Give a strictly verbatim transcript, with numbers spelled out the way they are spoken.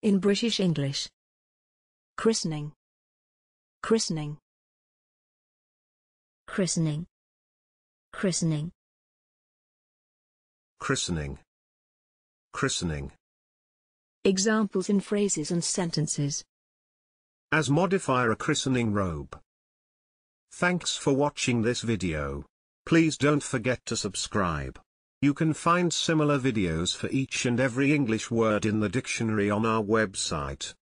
In British English. Christening. Christening. Christening. Christening. Christening. Christening. Examples in phrases and sentences. As modifier a christening robe. Thanks for watching this video. Please don't forget to subscribe. You can find similar videos for each and every English word in the dictionary on our website.